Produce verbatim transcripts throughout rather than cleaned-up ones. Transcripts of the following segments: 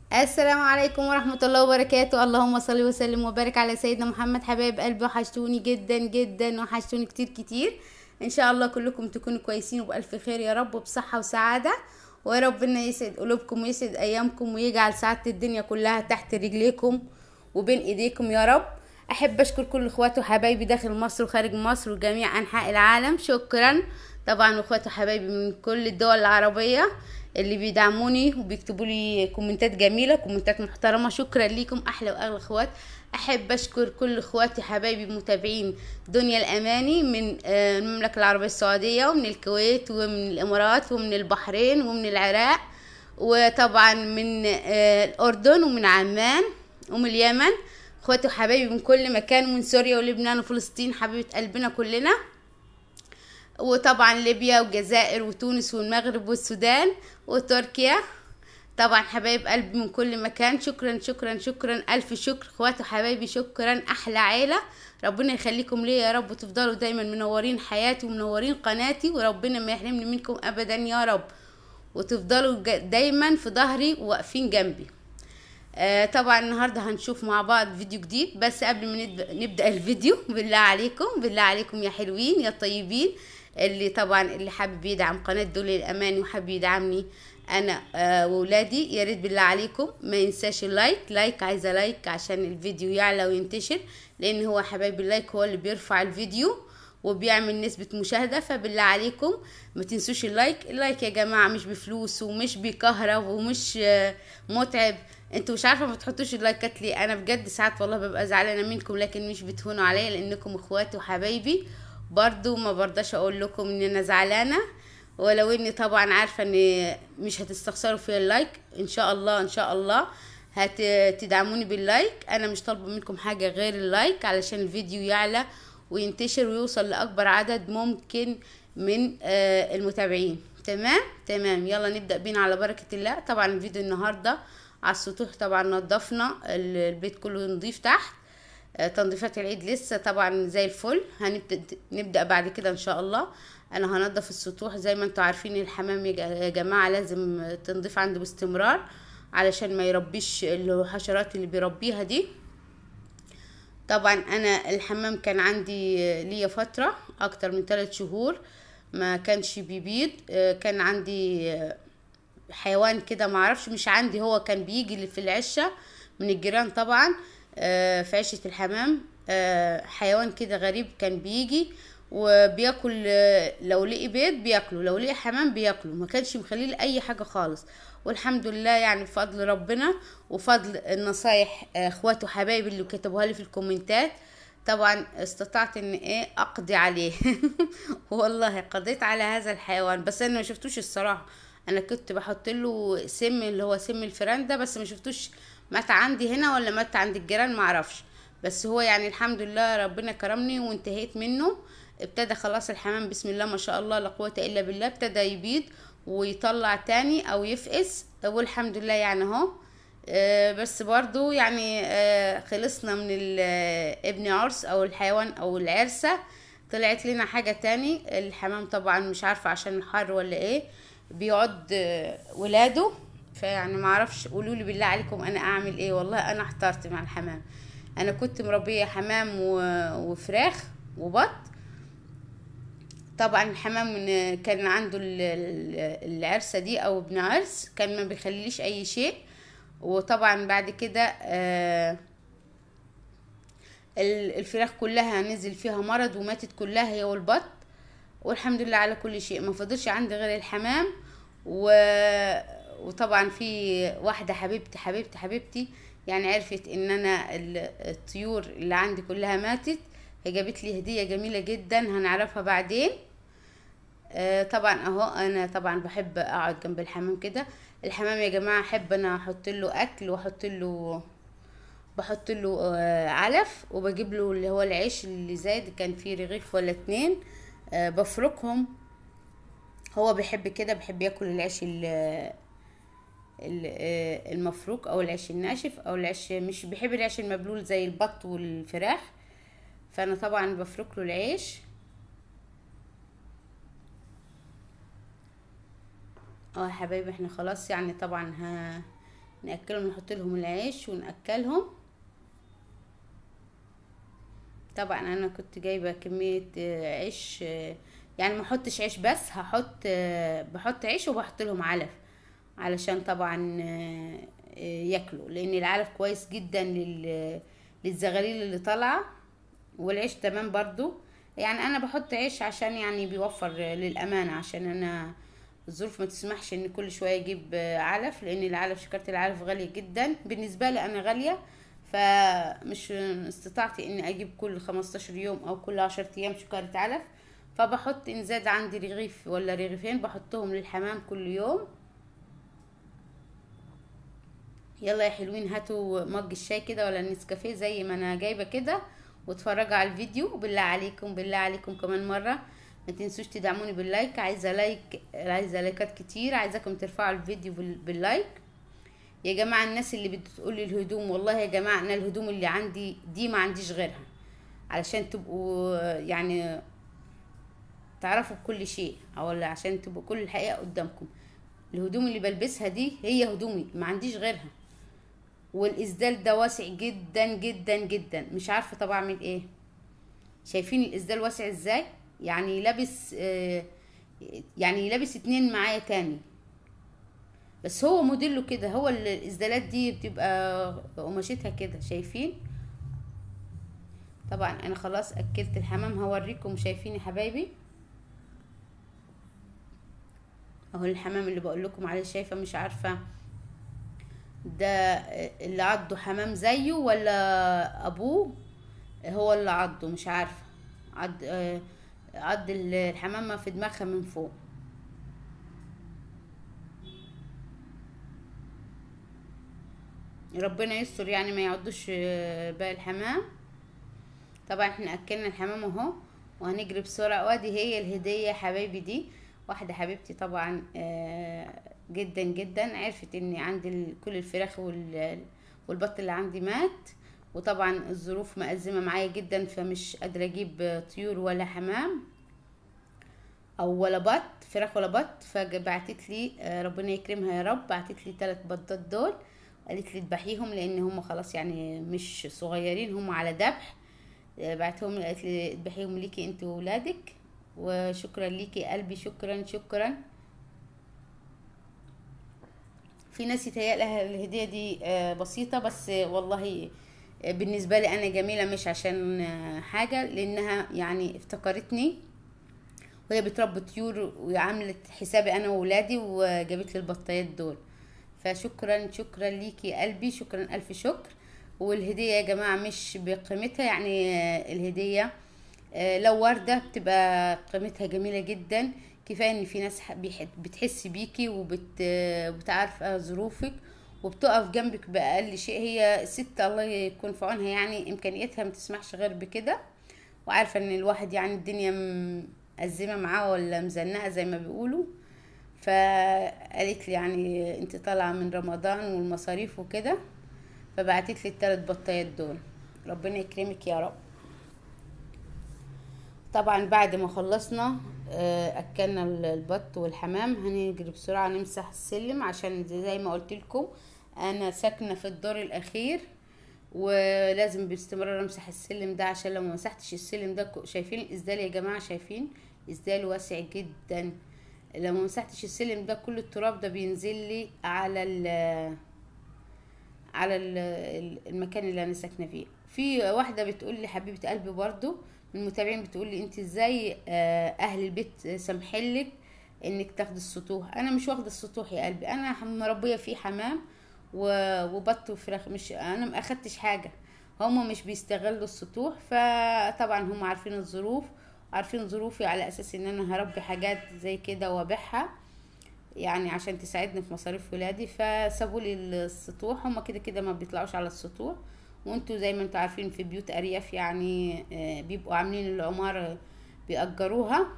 السلام عليكم ورحمة الله وبركاته. اللهم صل وسلم وبارك على سيدنا محمد. حبايب قلبي وحشتوني جدا جدا وحشتوني كتير كتير. ان شاء الله كلكم تكونوا كويسين وبألف خير يا رب وبصحة وسعادة، وربنا يسعد قلوبكم ويسعد ايامكم ويجعل سعادة الدنيا كلها تحت رجليكم وبين ايديكم يا رب. احب اشكر كل اخواتي وحبايبي داخل مصر وخارج مصر وجميع انحاء العالم، شكرا. طبعا اخواتي وحبايبي من كل الدول العربية اللي بيدعموني وبيكتبوا لي كومنتات جميله، كومنتات محترمه، شكرا ليكم احلى واغلى اخوات. احب اشكر كل اخواتي حبايبي متابعين دنيا الاماني من آه، المملكه العربيه السعوديه ومن الكويت ومن الامارات ومن البحرين ومن العراق، وطبعا من آه، الاردن ومن عمان ومن اليمن. اخواتي وحبايبي من كل مكان، ومن سوريا ولبنان وفلسطين حبيبه قلبنا كلنا، وطبعا ليبيا والجزائر وتونس والمغرب والسودان وتركيا. طبعا حبايب قلبي من كل مكان، شكرا شكرا شكرا الف شكر اخواتي وحبايبي، شكرا احلى عيله. ربنا يخليكم ليا يا رب، وتفضلوا دايما منورين حياتي ومنورين قناتي، وربنا ما يحرمني منكم ابدا يا رب، وتفضلوا دايما في ظهري وواقفين جنبي. آه طبعا النهارده هنشوف مع بعض فيديو جديد، بس قبل ما نبدأ الفيديو بالله عليكم بالله عليكم يا حلوين يا طيبين، اللي طبعا اللي حابب يدعم قناة دول الأمان وحابب يدعمني انا آه وولادي، يا ريت بالله عليكم ما ينساش اللايك. لايك عايزه لايك عشان الفيديو يعلى وينتشر، لان هو حبايبي اللايك هو اللي بيرفع الفيديو وبيعمل نسبة مشاهدة. فبالله عليكم ما تنسوش اللايك. اللايك يا جماعة مش بفلوس ومش بيكهرب ومش آه متعب. انتوا مش عارفة ما تحطوش اللايكات ليه؟ انا بجد ساعات والله ببقى زعلانة منكم، لكن مش بتهونوا عليا لانكم اخواتي وحبايبي. برضو ما برضاش اقول لكم ان انا زعلانة، ولو اني طبعا عارفة ان مش هتستخسروا في اللايك. ان شاء الله ان شاء الله هتدعموني باللايك. انا مش طالبة منكم حاجة غير اللايك علشان الفيديو يعلى وينتشر ويوصل لاكبر عدد ممكن من آه المتابعين. تمام تمام، يلا نبدأ بينا على بركة الله. طبعا الفيديو النهاردة على السطوح، طبعا نظفنا البيت كله نضيف تحت. آه تنظيفات العيد لسه طبعا زي الفل، هنبدأ نبدأ بعد كده ان شاء الله. انا هنضف السطوح زي ما انتوا عارفين، الحمام يا جماعة لازم تنظيف عنده باستمرار علشان ما يربيش الحشرات اللي بيربيها دي. طبعا انا الحمام كان عندي ليا فترة اكتر من ثلاث شهور ما كانش بيبيض. كان عندي حيوان كده معرفش، مش عندي، هو كان بيجي في العشة من الجيران طبعا، في عشة الحمام. حيوان كده غريب كان بيجي وبياكل، لو لقي بيض بياكله، لو لقي حمام بياكله، ما كانش مخليه اي حاجه خالص. والحمد لله يعني بفضل ربنا وفضل النصايح اخواتي وحبايبي اللي كتبوها لي في الكومنتات، طبعا استطعت ان ايه اقضي عليه. والله قضيت على هذا الحيوان، بس انا ما شفتوش الصراحه. انا كنت بحط له سم اللي هو سم الفيران ده، بس ما شفتوش مات عندي هنا ولا مات عند الجيران ما اعرفش. بس هو يعني الحمد لله ربنا كرمني وانتهيت منه. ابتدى خلاص الحمام بسم الله ما شاء الله لا قوة الا بالله، ابتدى يبيض ويطلع تاني او يفقس، والحمد لله يعني اهو. آه بس برضو يعني آه خلصنا من ابن عرس او الحيوان او العرسة، طلعت لنا حاجة تاني. الحمام طبعا مش عارفة عشان الحر ولا ايه بيقعد آه ولاده، فيعني معرفش، قولولي بالله عليكم انا اعمل ايه. والله انا احترت مع الحمام. انا كنت مربية حمام وفراخ وبط. طبعا الحمام كان عنده العرسة دي او ابن عرس، كان ما بيخليليش اي شيء. وطبعا بعد كده آه الفراخ كلها نزل فيها مرض وماتت كلها هي والبط، والحمد لله على كل شيء. ما فضلش عندي غير الحمام و... وطبعا في واحدة حبيبتي حبيبتي حبيبتي يعني عرفت ان انا الطيور اللي عندي كلها ماتت، هي جابت لي هدية جميلة جدا هنعرفها بعدين. آه طبعا اهو انا طبعا بحب اقعد جنب الحمام كده. الحمام يا جماعه احب انا احط له اكل واحط له بحط له آه علف، وبجيب له اللي هو العيش اللي زايد، كان فيه رغيف ولا اتنين آه بفركهم. هو بيحب كده، بيحب ياكل العيش المفروك او العيش الناشف او العيش، مش بيحب العيش المبلول زي البط والفراخ. فانا طبعا بفرك له العيش. اه يا حبايبي احنا خلاص يعني طبعا ها ناكلهم، نحط لهم العيش وناكلهم. طبعا انا كنت جايبه كميه آه، عيش، آه، يعني ما احطش عيش بس، هحط آه، بحط عيش وبحط لهم علف، علشان طبعا آه، آه، ياكلوا، لان العلف كويس جدا لل للزغاليل اللي طالعه، والعيش تمام برضو. يعني انا بحط عيش عشان يعني بيوفر آه، للامانه، عشان انا الظروف ما تسمحش ان كل شويه اجيب آه، علف، لان العلف شكارة العلف غاليه جدا بالنسبه لي انا غاليه. فمش استطاعتي اني اجيب كل خمستاشر يوم او كل عشرة ايام شكارة علف، فبحط ان زاد عندي رغيف ولا رغيفين بحطهم للحمام كل يوم. يلا يا حلوين، هاتوا مج الشاي كده ولا النسكافيه زي ما انا جايبه كده، واتفرجوا على الفيديو. بالله عليكم بالله عليكم كمان مره ما تنسوش تدعموني باللايك، عايزه لايك، عايزه لايكات كتير، عايزاكم ترفعوا الفيديو بال- باللايك. يا جماعه الناس اللي بتقولي الهدوم، والله يا جماعه انا الهدوم اللي عندي دي ما عنديش غيرها، علشان تبقوا يعني تعرفوا كل شيء، او عشان تبقوا كل الحقيقه قدامكم. الهدوم اللي بلبسها دي هي هدومي، ما عنديش غيرها. والاسدال ده واسع جدا جدا جدا، مش عارفه طب اعمل ايه. شايفين الاسدال واسع ازاي؟ يعني لابس آه يعني لابس اتنين معايا تاني، بس هو موديله كده، هو ال- الاسدالات دي بتبقى قماشتها كده، شايفين؟ طبعا انا خلاص اكلت الحمام، هوريكم. شايفين يا حبايبي؟ اهو الحمام اللي بقول لكم عليه، شايفه؟ مش عارفه ده اللي عضه حمام زيه ولا ابوه هو اللي عضه، مش عارفه. عض آه، عض ال- الحمامه في دماغها من فوق. ربنا يستر يعني ما يعضوش آه، باقي الحمام. طبعا احنا اكلنا الحمام اهو، وهنجري بسرعه. وادي هي الهديه يا حبايبي، دي واحده حبيبتي طبعا آه، جدا جدا، عرفت اني عندي ال- كل الفراخ وال- والبط اللي عندي مات، وطبعا الظروف مأزمه معايا جدا، فمش قادره اجيب طيور ولا حمام او ولا بط، فراخ ولا بط. فبعتت لي آه، ربنا يكرمها يا رب، بعتت لي ثلاث بطات دول، قالت لي اذبحيهم لان هم خلاص يعني مش صغيرين، هم على ذبح. آه، بعتهم لي، قالت لي اذبحيهم ليكي انت وولادك، وشكرا ليكي يا قلبي، شكرا شكرا. في ناس يتهيألها الهدية دي آه، بسيطة، بس آه، والله آه، بالنسبة لي أنا جميلة، مش عشان آه، حاجة، لأنها يعني افتكرتني وهي بتربي طيور، وعملت حسابي انا وولادي وجابت لي البطايات دول. فشكرا شكرا ليكي يا قلبي، شكرا الف شكر. والهديه يا جماعه مش بقيمتها، يعني آه، الهديه آه، لو ورده بتبقى قيمتها جميله جدا. كفايه ان في ناس ح- بيح- بتحس بيكي وبتعرف ظروفك وبتقف جنبك باقل شيء. هي ست الله يكون في عونها، يعني امكانياتها ما تسمحش غير بكده، وعارفه ان الواحد يعني الدنيا مأزمه معاه ولا مزنقه زي ما بيقولوا. فقالت لي يعني انت طالعه من رمضان والمصاريف وكده، فبعتت لي الثلاث بطايات دول. ربنا يكرمك يا رب. طبعا بعد ما خلصنا آه، اكلنا البط والحمام، هنجري بسرعه نمسح السلم، عشان زي ما قلت لكم انا ساكنه في الدور الاخير، ولازم باستمرار امسح السلم ده، عشان لو ما مسحتش السلم ده ك- شايفين الاسدال يا جماعه؟ شايفين الاسدال واسع جدا؟ لو ما مسحتش السلم ده كل التراب ده بينزل لي على ال على ال المكان اللي انا ساكنه فيه. في واحده بتقول لي حبيبه قلبي برضو من المتابعين، بتقول لي انت ازاي آه، اهل البيت سامحلك انك تاخدي السطوح؟ انا مش واخده السطوح يا قلبي، انا مربيه فيه حمام و- وبط وفراخ، مش انا ما اخدتش حاجه. هما مش بيستغلوا السطوح، فطبعا هم عارفين الظروف، عارفين ظروفي، على اساس ان انا هربي حاجات زي كده وابيعها، يعني عشان تساعدني في مصاريف ولادي. فسابوا لي السطوح، هما كده كده ما بيطلعوش على السطوح، وانتوا زي ما انتوا عارفين في بيوت ارياف يعني آه، بيبقوا عاملين العمارة بيأجروها.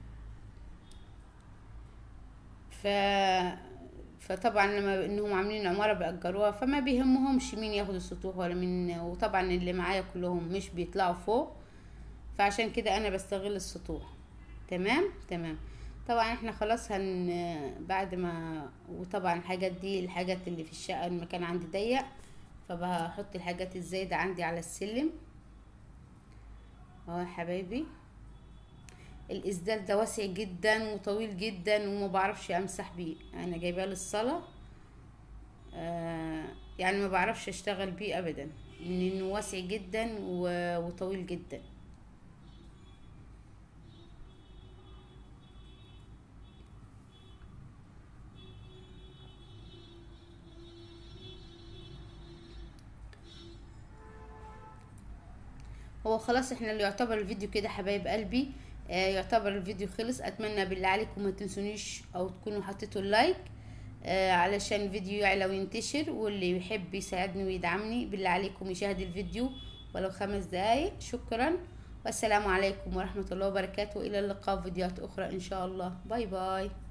ف فطبعا لما انهم عاملين عمارة بيأجروها، فما بيهمهمش مين ياخد السطوح ولا مين، وطبعا اللي معايا كلهم مش بيطلعوا فوق، فعشان كده انا بستغل السطوح. تمام تمام. طبعا احنا خلاص هن بعد ما، وطبعا الحاجات دي الحاجات اللي في الشقة المكان عندي ضيق، فبحط الحاجات الزايدة عندي على السلم اهو يا حبايبي. الاسدال ده واسع جدا وطويل جدا وما بعرفش امسح بيه، انا جايباه للصلاة آه يعني ما بعرفش اشتغل بيه ابدا من انه واسع جدا وطويل جدا. هو خلاص احنا اللي يعتبر الفيديو كده حبايب قلبي، آه يعتبر الفيديو خلص. اتمنى بالله عليكم ما تنسونيش او تكونوا حطيتوا اللايك آه علشان الفيديو يعلى وينتشر، واللي يحب يساعدني ويدعمني بالله عليكم يشاهد الفيديو ولو خمس دقايق. شكرا والسلام عليكم ورحمة الله وبركاته، الى اللقاء في فيديوهات اخرى ان شاء الله. باي باي.